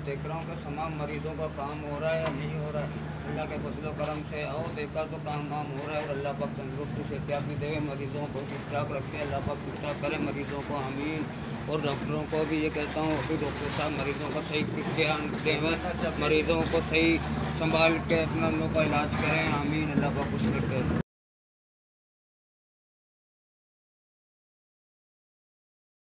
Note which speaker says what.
Speaker 1: देख रहा हूँ कि तमाम मरीज़ों का काम हो रहा है या नहीं हो रहा है। अल्लाह के फजल करम से आओ देखा तो काम वाम हो रहा है। अल्लाह पाक तंदुरुस्ती सेहत भी देवे, मरीज़ों को ठीक ठाक रखे। अल्लाह पाक ठीक ठाक करे मरीज़ों को, आमीन। और डॉक्टरों को भी ये कहता हूँ कि डॉक्टर साहब मरीज़ों का सही ध्यान देवें, मरीज़ों को सही संभाल के अपना उन लोगों का इलाज करें, आमीन। अल्लाह पाक खुश रखे।